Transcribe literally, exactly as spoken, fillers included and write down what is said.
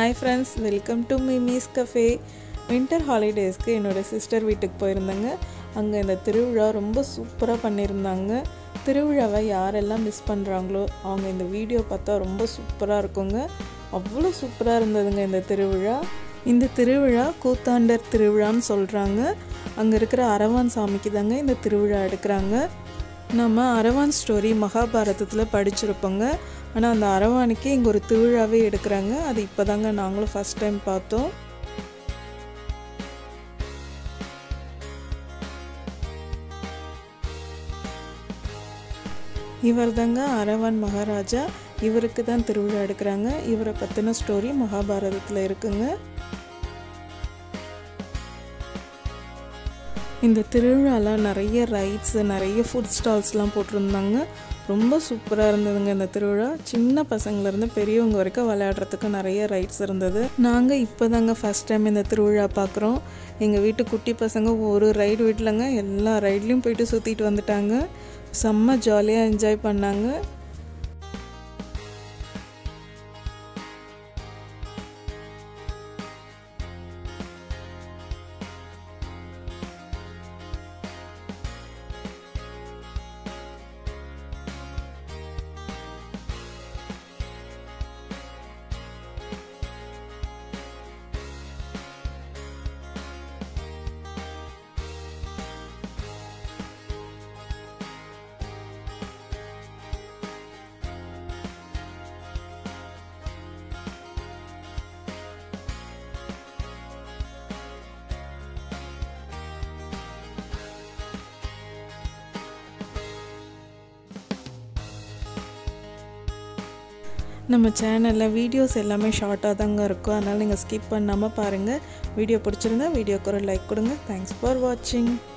Hi friends, welcome to Mimi's Cafe. Winter ஹாலிடேஸ்க்கு என்னோட sister வீட்டுக்கு போயிருந்தாங்க. அங்கே இந்த திருவிழா ரொம்ப சூப்பராக பண்ணியிருந்தாங்க. திருவிழாவை யாரெல்லாம் மிஸ் பண்ணுறாங்களோ அவங்க இந்த வீடியோ பார்த்தா ரொம்ப சூப்பராக இருக்குங்க. அவ்வளோ சூப்பராக இருந்ததுங்க இந்த திருவிழா. இந்த திருவிழா கூத்தாண்டர் திருவிழான்னு சொல்கிறாங்க. அங்கே இருக்கிற அரவான் சாமிக்கு தாங்க இந்த திருவிழா எடுக்கிறாங்க. நம்ம அரவான் ஸ்டோரி மகாபாரதத்தில் படிச்சிருப்போங்க. ஆனால் அந்த அரவானுக்கே இங்கே ஒரு திருவிழாவே எடுக்கிறாங்க. அது இப்போ தாங்க நாங்களும் ஃபஸ்ட் டைம் பார்த்தோம். இவர் தாங்க அரவான் மகாராஜா. இவருக்கு தான் திருவிழா எடுக்கிறாங்க. இவரை பற்றின ஸ்டோரி மகாபாரதத்தில் இருக்குங்க. இந்த திருவிழாவில் நிறைய ரைட்ஸு நிறைய ஃபுட் ஸ்டால்ஸ்லாம் போட்டிருந்தாங்க. ரொம்ப சூப்பராக இருந்ததுங்க இந்த திருவிழா. சின்ன பசங்கள்லேருந்து பெரியவங்க வரைக்கும் விளையாடுறதுக்கு நிறைய ரைட்ஸ் இருந்தது. நாங்கள் இப்போ தாங்க ஃபஸ்ட் டைம் இந்த திருவிழா பார்க்குறோம். எங்கள் வீட்டு குட்டி பசங்க ஒரு ரைடு வீட்டிலங்க எல்லா ரைட்லேயும் போயிட்டு சுற்றிட்டு வந்துட்டாங்க. செம்ம ஜாலியாக என்ஜாய் பண்ணாங்க. நம்ம சேனலில் வீடியோஸ் எல்லாமே ஷார்ட்டாக தாங்க இருக்கும். அதனால் நீங்கள் ஸ்கிப் பண்ணாமல் பாருங்கள். வீடியோ பிடிச்சிருந்தா வீடியோக்கு ஒரு லைக் கொடுங்க. தேங்க்ஸ் ஃபார் வாட்சிங்.